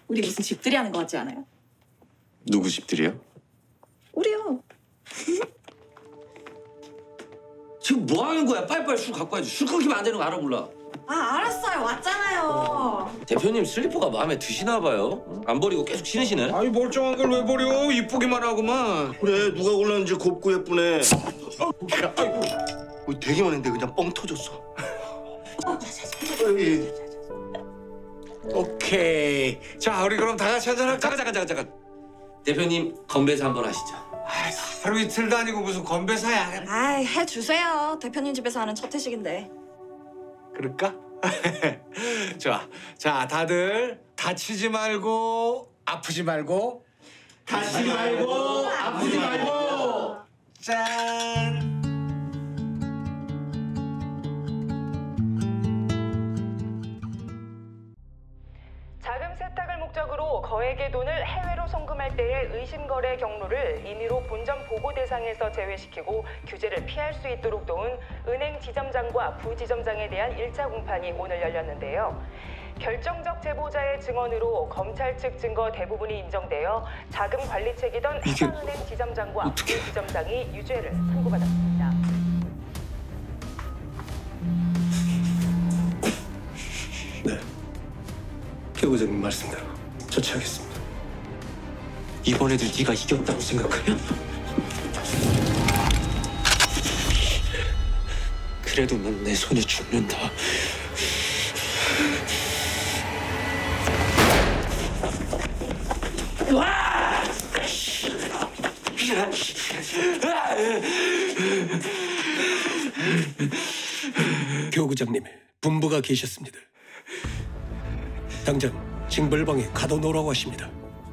우리 무슨 집들이 하는 거 같지 않아요? 누구 집들이요? 우리요. 지금 뭐 하는 거야? 빨리빨리 술 갖고 와야지. 술 끊기면 안 되는 거 알아 몰라? 아 알았어요. 왔잖아요. 대표님 슬리퍼가 마음에 드시나 봐요. 안 버리고 계속 신으시네. 아니 멀쩡한 걸 왜 버려? 이쁘기만 하구만. 그래 누가 골랐는지 곱고 예쁘네. 아이고 되기만 했는데 그냥 뻥 터졌어. 오케이. 자 우리 그럼 다 같이 한잔할까? 잠깐. 대표님 건배사 한번 하시죠. 아이, 하루 이틀도 아니고 무슨 건배사야. 아이 해주세요. 대표님 집에서 하는 첫 회식인데. 그럴까? 좋아. 자 다들 다치지 말고 아프지 말고. 다치지 말고 아프지 말고. 짠. 자금 세탁을 목적으로 거액의 돈을 해외로 송금할 때의 의심거래 경로를 임의로 본점 보고 대상에서 제외시키고 규제를 피할 수 있도록 도운 은행 지점장과 부지점장에 대한 1차 공판이 오늘 열렸는데요. 결정적 제보자의 증언으로 검찰 측 증거 대부분이 인정되어 자금 관리책이던 해당은행 지점장과 부지점장이 유죄를 선고받았습니다. 네. 교 부장님 말씀대로 조치하겠습니다. 이번에도 네가 이겼다고 생각하냐? 그래도 난 내 손에 죽는다. 교 부장님, 분부가 계셨습니다. 당장 징벌방에 가둬놓으라고 하십니다.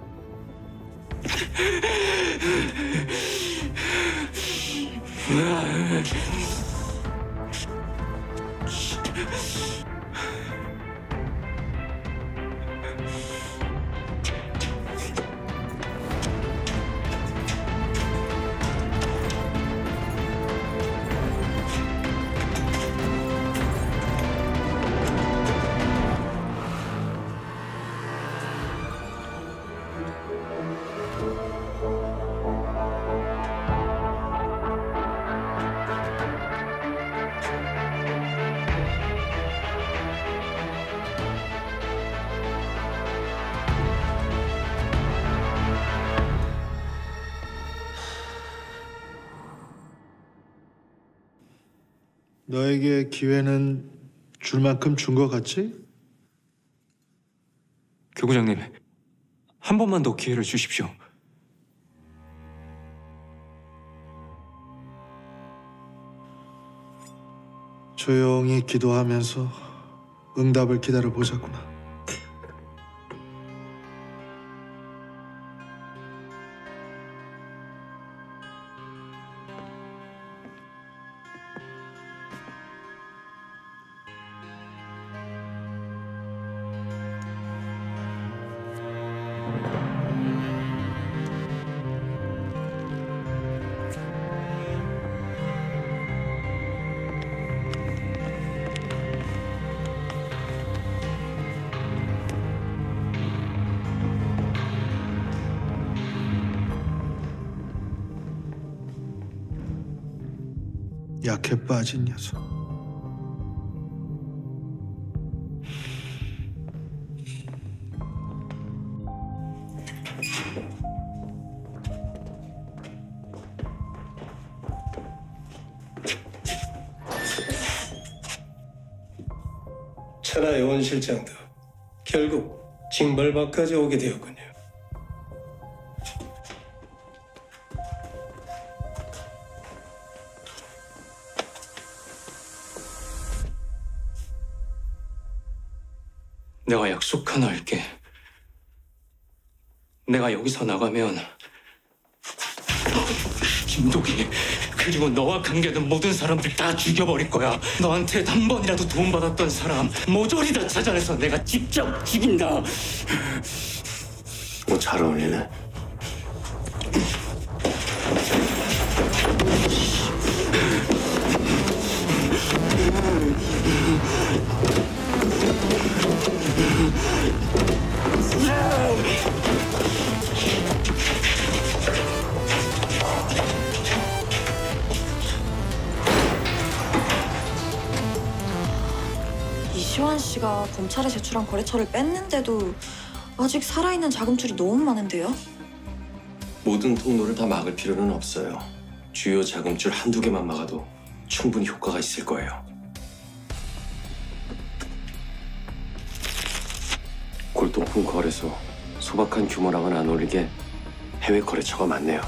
너에게 기회는 줄 만큼 준 것 같지? 교구장님, 한 번만 더 기회를 주십시오. 조용히 기도하면서 응답을 기다려 보자꾸나. 약해 빠진 녀석. 천하의 원 실장도 결국 징벌방까지 오게 되었군요. 내가 약속 하나 할게. 내가 여기서 나가면 김독이 그리고 너와 관계된 모든 사람들 다 죽여버릴 거야. 너한테 한 번이라도 도움받았던 사람 모조리 다 찾아내서 내가 직접 죽인다. 잘 어울리네. 시환 씨가 검찰에 제출한 거래처를 뺐는데도 아직 살아있는 자금줄이 너무 많은데요? 모든 통로를 다 막을 필요는 없어요. 주요 자금줄 한두 개만 막아도 충분히 효과가 있을 거예요. 골동품 거래소, 소박한 규모랑은 안 어울리게 해외 거래처가 많네요.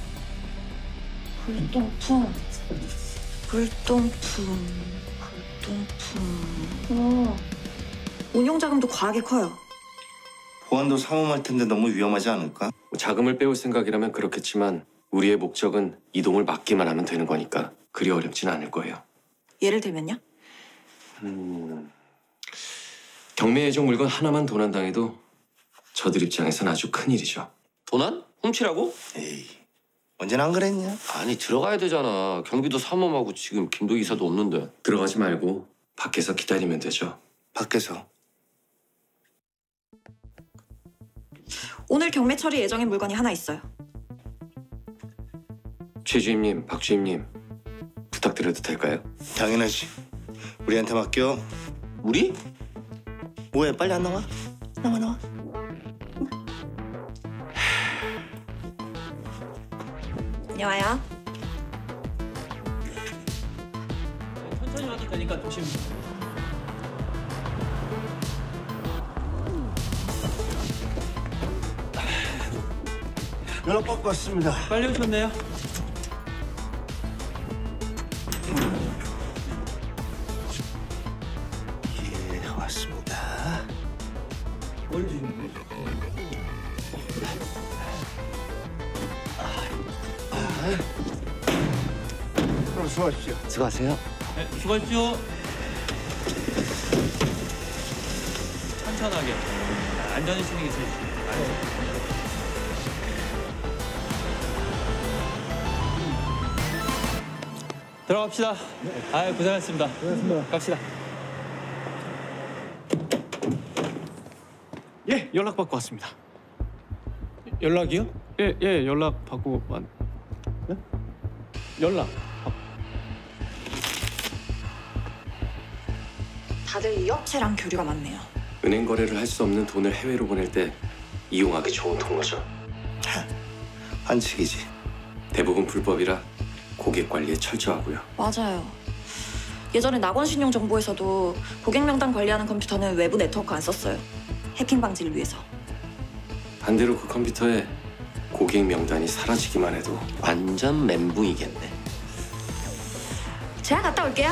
불똥품. 운용 자금도 과하게 커요. 보안도 삼엄할 텐데 너무 위험하지 않을까? 뭐 자금을 빼올 생각이라면 그렇겠지만 우리의 목적은 이동을 막기만 하면 되는 거니까 그리 어렵진 않을 거예요. 예를 들면요? 경매 예정 물건 하나만 도난당해도 저들 입장에선 아주 큰일이죠. 도난? 훔치라고? 에이, 언제나 안 그랬냐? 아니 들어가야 되잖아. 경비도 삼엄하고 지금 김도 이사도 없는데. 들어가지 말고 밖에서 기다리면 되죠. 밖에서. 오늘 경매 처리 예정인 물건이 하나 있어요. 최 주임님, 박 주임님 부탁드려도 될까요? 당연하지. 우리한테 맡겨. 우리? 뭐해, 빨리 안 나와? 나와. 안녕하세요. 천천히 와도 되니까 조심. 연락 받고 왔습니다. 빨리 오셨네요. 예, 왔습니다. 그럼 수고하십시오. 수고하세요. 네, 수고하십시오. 천천하게. 안전히 진행해주세요. 들어갑시다. 아유, 고생하셨습니다. 고생하셨습니다. 갑시다. 예, 연락 받고 왔습니다. 연락이요? 예, 연락 받고 왔. 네? 연락. 다들 이 업체랑 교류가 많네요. 은행 거래를 할 수 없는 돈을 해외로 보낼 때 이용하기 좋은 통로죠. 반칙이지. 대부분 불법이라 고객 관리에 철저하고요. 맞아요. 예전에 낙원신용정보에서도 고객 명단 관리하는 컴퓨터는 외부 네트워크 안 썼어요. 해킹 방지를 위해서. 반대로 그 컴퓨터에 고객 명단이 사라지기만 해도 완전 멘붕이겠네. 제가 갔다 올게요.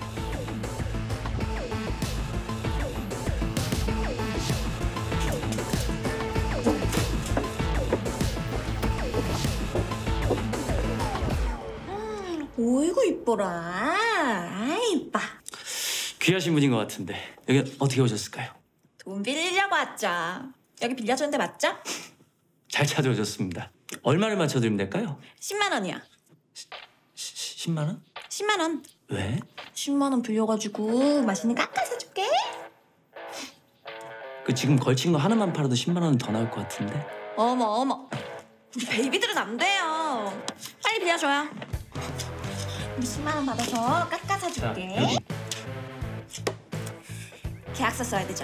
오이구 이뻐라. 아이 이뻐. 귀하신 분인 것 같은데 여기 어떻게 오셨을까요? 돈 빌리려고 왔죠. 여기 빌려주는데 맞죠? 잘 찾아오셨습니다. 얼마를 맞춰드리면 될까요? 10만 원이야. 10만 원? 10만 원. 왜? 10만 원 빌려가지고 맛있는 거 깎아서 줄게. 그 지금 걸친 거 하나만 팔아도 10만 원 더 나올 것 같은데. 어머. 우리 베이비들은 안 돼요. 빨리 빌려줘요. 우리 10만 원 받아서 깎아서 자, 줄게. 여기. 계약서 써야 되죠.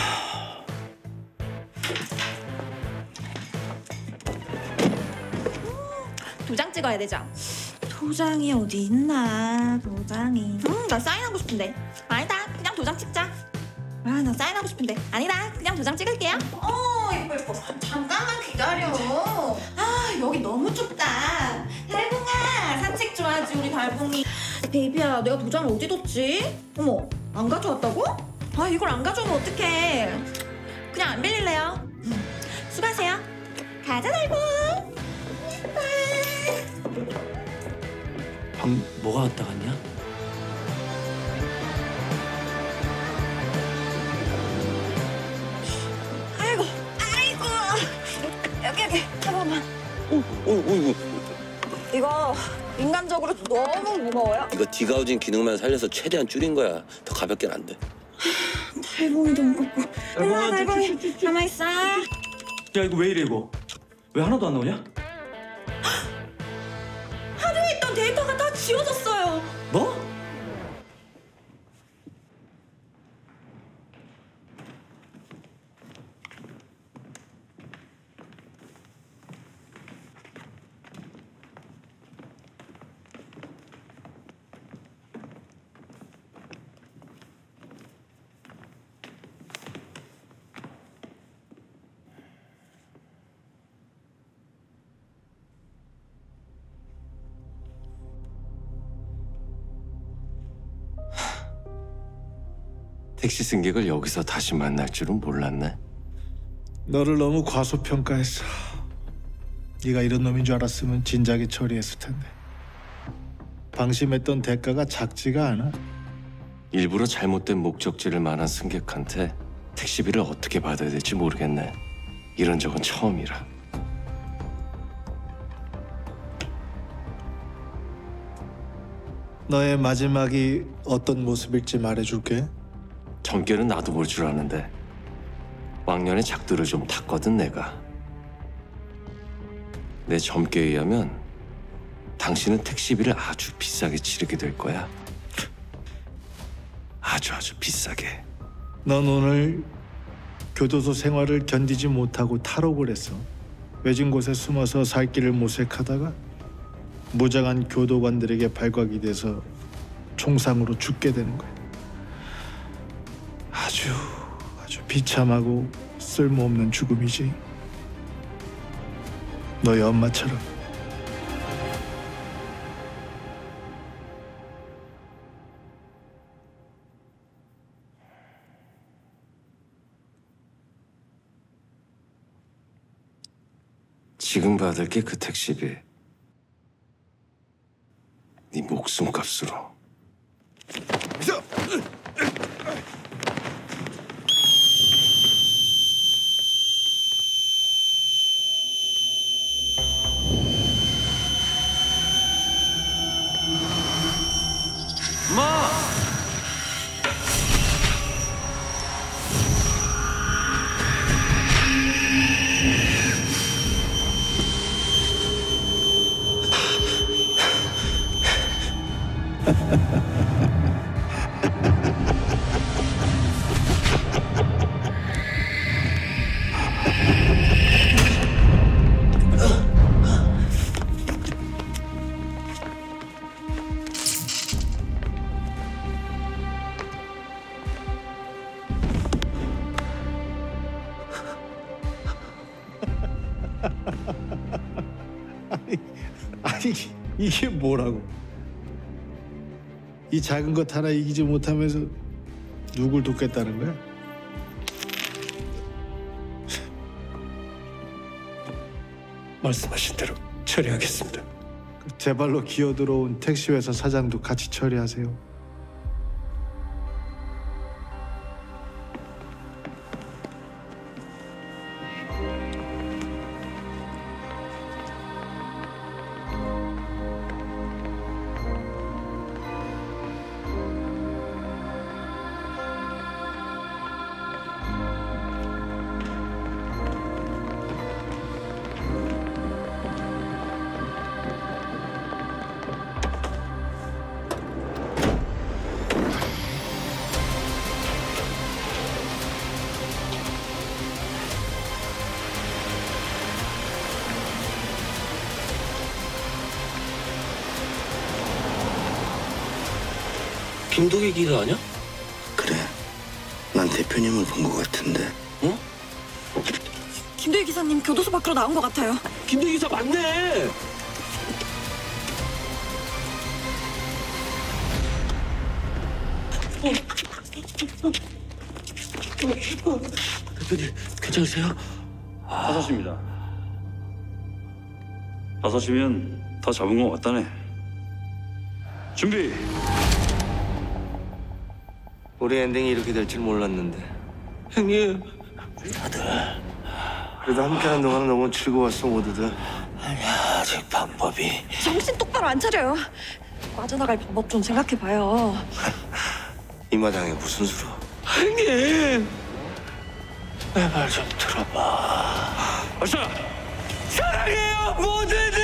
도장 찍어야 되죠. 도장이 어디 있나? 도장이. 나 사인하고 싶은데. 아니다. 그냥 도장 찍자. 나 사인하고 싶은데. 아니다. 그냥 도장 찍을게요. 예뻐. 잠깐만 기다려. 여기 너무 좁다. 달봉아, 산책 좋아하지 우리 달봉이. 베이비야, 내가 도장을 어디 뒀지? 어머, 안 가져왔다고? 이걸 안 가져오면 어떡해. 그냥 안 빌릴래요. 수고하세요. 가자, 달봉. 방 뭐가 왔다 갔냐? 아이고. 여기. 잠깐만. 이거 인간적으로 너무 무거워요. 이거 디가우징 기능만 살려서 최대한 줄인 거야. 더 가볍게는 안 돼. 달봉이도 무겁고. 일로와, 달봉이. 가만있어. 야, 이거 왜 이래 이거? 왜 하나도 안 나오냐? 하루에 있던 데이터가 다 지워졌어요. 뭐? 택시 승객을 여기서 다시 만날 줄은 몰랐네. 너를 너무 과소평가했어. 네가 이런 놈인 줄 알았으면 진작에 처리했을 텐데. 방심했던 대가가 작지가 않아. 일부러 잘못된 목적지를 말한 승객한테 택시비를 어떻게 받아야 될지 모르겠네. 이런 적은 처음이라. 너의 마지막이 어떤 모습일지 말해줄게. 점괘는 나도 볼 줄 아는데 왕년에 작두를 좀 탔거든 내가. 내 점괘에 의하면 당신은 택시비를 아주 비싸게 치르게 될 거야. 아주 비싸게. 넌 오늘 교도소 생활을 견디지 못하고 탈옥을 했어. 외진 곳에 숨어서 살 길을 모색하다가 무장한 교도관들에게 발각이 돼서 총상으로 죽게 되는 거야. 아주 비참하고 쓸모없는 죽음이지. 너의 엄마처럼. 지금 받을 게 그 택시비. 네 목숨값으로. 아니 이게 뭐라고? 이 작은 것 하나 이기지 못하면서 누굴 돕겠다는 거야? 말씀하신 대로 처리하겠습니다. 제 발로 기어들어온 택시회사 사장도 같이 처리하세요. 김도기 기사 아니야? 그래. 난 대표님을 본 것 같은데. 어? 김도희 기사님 교도소 밖으로 나온 것 같아요. 김도기 기사 맞네. 대표님 괜찮으세요? 5시입니다. 5시면 다 잡은 거 같다네. 준비. 우리 엔딩이 이렇게 될 줄 몰랐는데. 형님. 그래도 함께하는 동안은 너무 즐거웠어 모두들. 아직 방법이. 정신 똑바로 안 차려요. 빠져나갈 방법 좀 생각해봐요. 이 마당에 무슨 수로? 형님. 내 말 좀 들어봐. 어서. 사랑해요 모두들.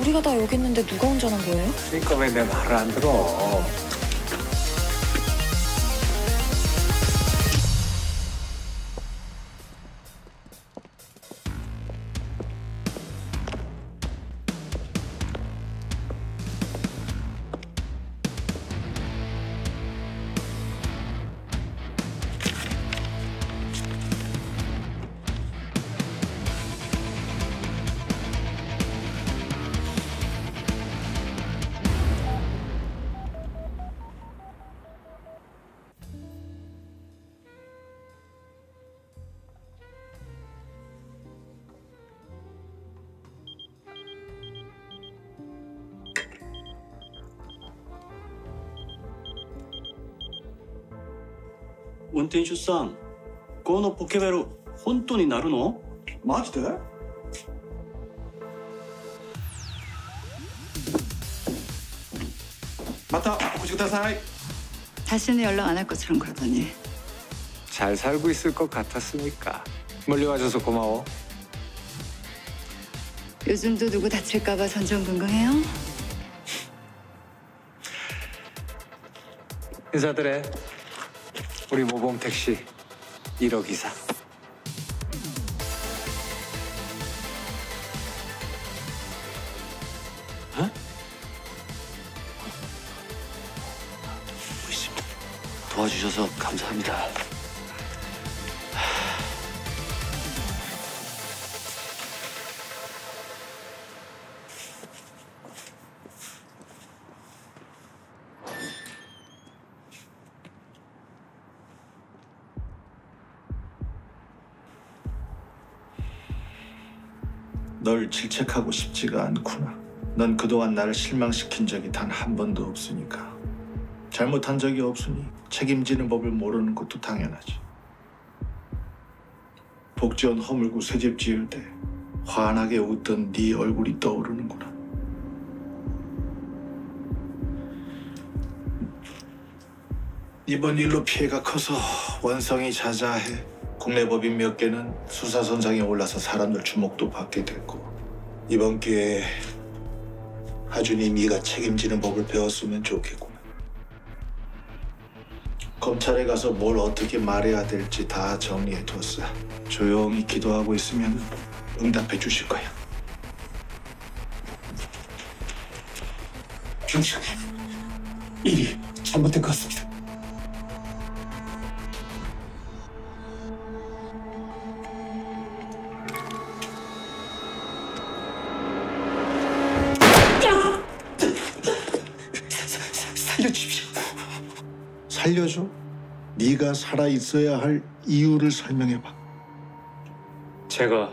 우리가 다 여기 있는데 누가 운전한 거예요? 그러니까 왜 내 말을 안 들어? 運転手さん、このポケベル本当になるの？マジで？ またお越しください. 다시는 연락 안 할 것처럼 그러더니. 잘 살고 있을 것 같았으니까. 멀리 와줘서 고마워. 요즘도 누구 다칠까 봐 전전긍긍해요? 인사드려. 우리 모범 택시 1억 이상. 어? 있습니다. 도와주셔서 감사합니다. 널 질책하고 싶지가 않구나. 넌 그동안 나를 실망시킨 적이 단 한 번도 없으니까. 잘못한 적이 없으니 책임지는 법을 모르는 것도 당연하지. 복지원 허물고 새집 지을 때 환하게 웃던 네 얼굴이 떠오르는구나. 이번 일로 피해가 커서 원성이 자자해. 국내 법인 몇 개는 수사선상에 올라서 사람들 주목도 받게 됐고, 이번 기회에 하준이 네가 책임지는 법을 배웠으면 좋겠구나. 검찰에 가서 뭘 어떻게 말해야 될지 다 정리해뒀어. 조용히 기도하고 있으면 응답해 주실 거야. 경찰, 일이 잘못된 것 같습니다. 살려주십시오. 살려줘? 네가 살아있어야 할 이유를 설명해봐. 제가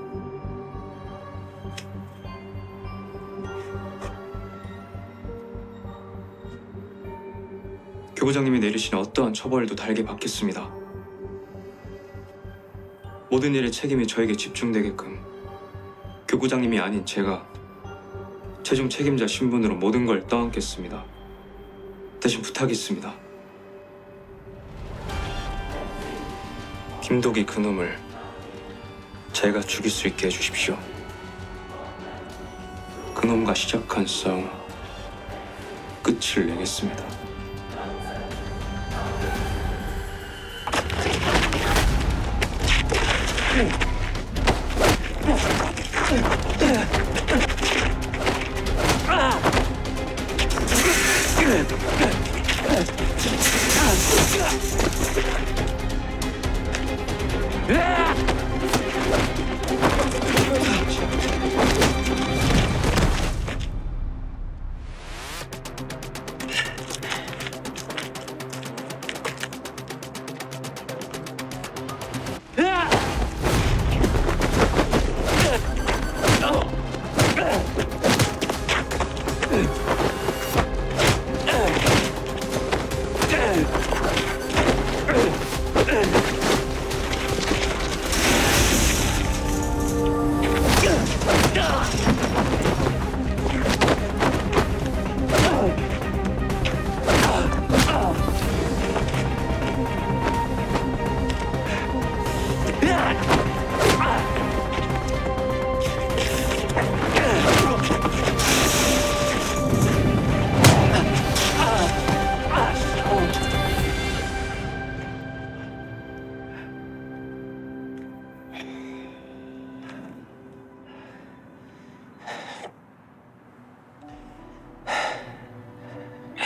교구장님이 내리신 어떠한 처벌도 달게 받겠습니다. 모든 일의 책임이 저에게 집중되게끔 교구장님이 아닌 제가 최종 책임자 신분으로 모든 걸 떠안겠습니다. 대신 부탁이 있습니다. 김독이 그놈을 제가 죽일 수 있게 해주십시오. 그놈과 시작한 싸움 끝을 내겠습니다.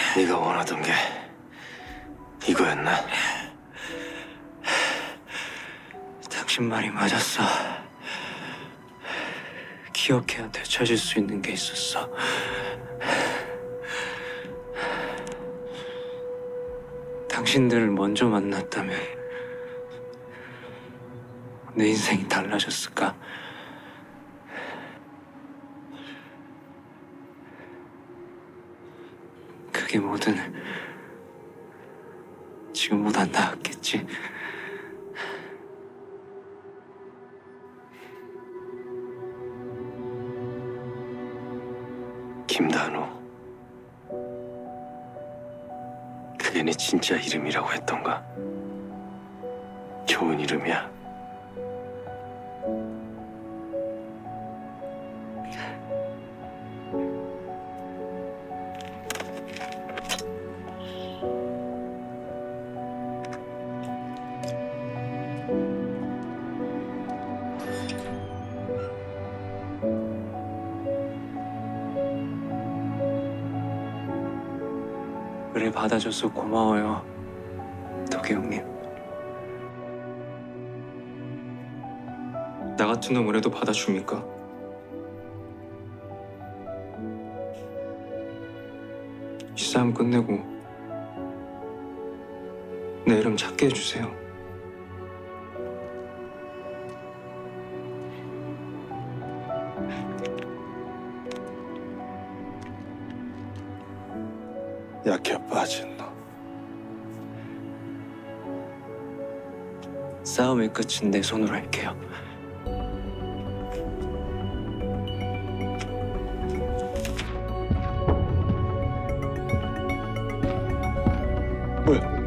네가 원하던 게 이거였나? 당신 말이 맞았어. 기억해야 되찾을 수 있는 게 있었어. 당신들을 먼저 만났다면 내 인생이 달라졌을까? 그게 뭐든 지금보다 나았겠지. 김단호. 그게 네 진짜 이름이라고 했던가? 좋은 이름이야. 그래, 받아줘서 고마워요, 도기 형님. 나 같은 놈을 해도 받아줍니까? 이 싸움 끝내고 내 이름 찾게 해주세요. 약해 빠진 너. 싸움의 끝은 내 손으로 할게요. 뭐야?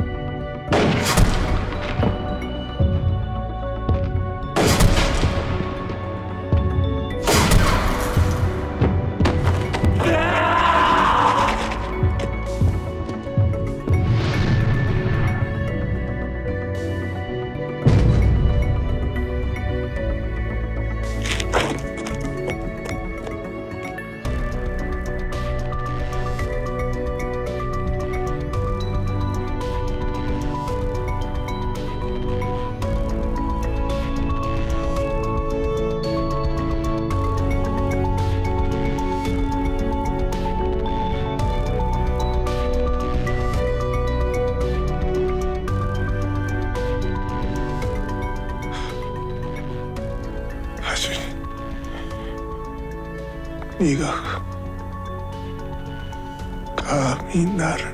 네가 감히 나를.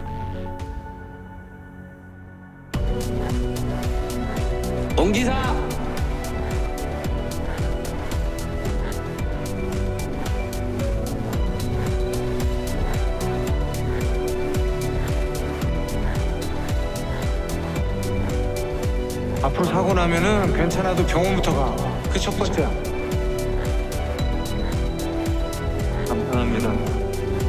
옹기사! 앞으로 사고 나면은 괜찮아도 병원부터 가. 그 첫 번째야. 감사합니다.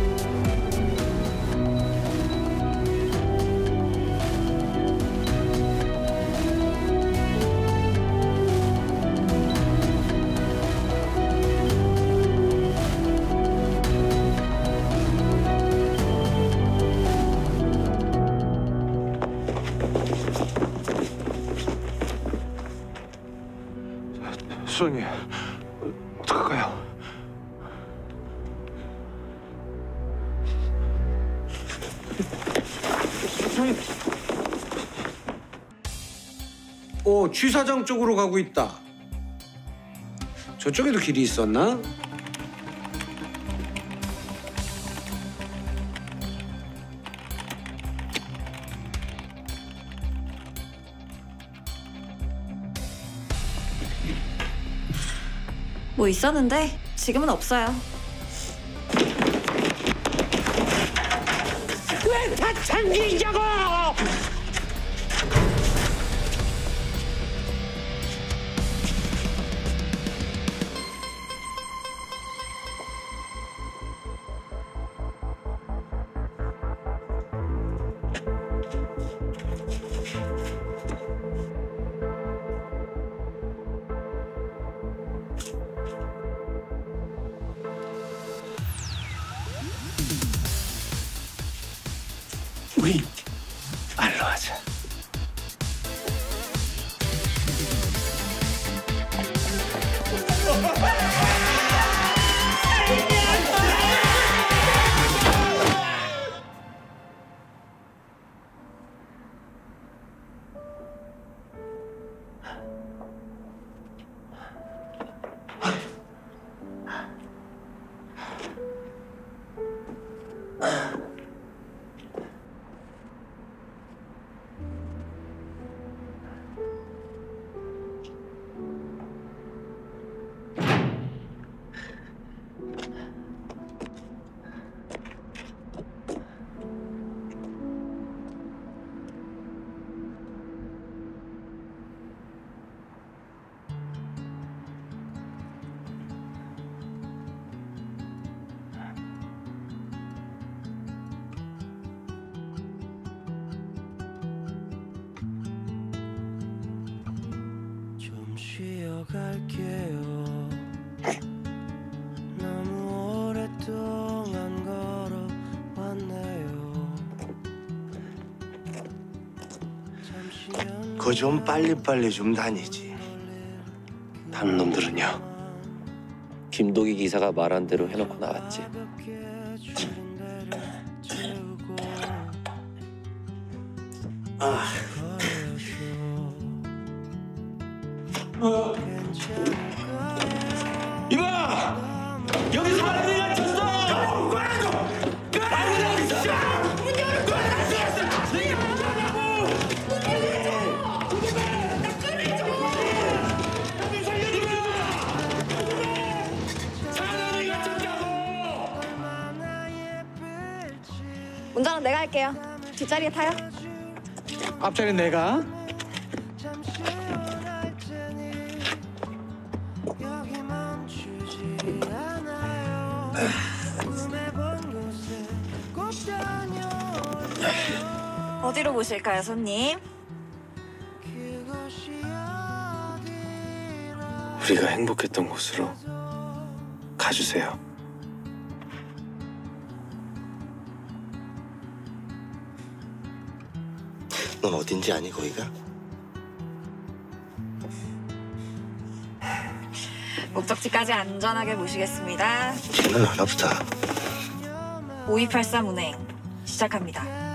수정이 어떡할까요? 취사장 쪽으로 가고 있다. 저쪽에도 길이 있었나? 뭐 있었는데 지금은 없어요. 왜 다 챙기냐고! 우리 말로 하자. 갈게요. 너무 오랫동안 걸어왔네요. 그거 좀 빨리빨리 좀 다니지. 다른 놈들은요? 김도기 기사가 말한 대로 해놓고 나왔지. 이봐! 여기 사람이 갇혔어! 운전은 내가 할게요. 뒷자리에 타요. 앞자리 내가. 어디로 모실까요, 손님? 우리가 행복했던 곳으로 가주세요. 넌 어딘지 아니 거기가? 목적지까지 안전하게 모시겠습니다. 걔는 하나부터. 5283 운행 시작합니다.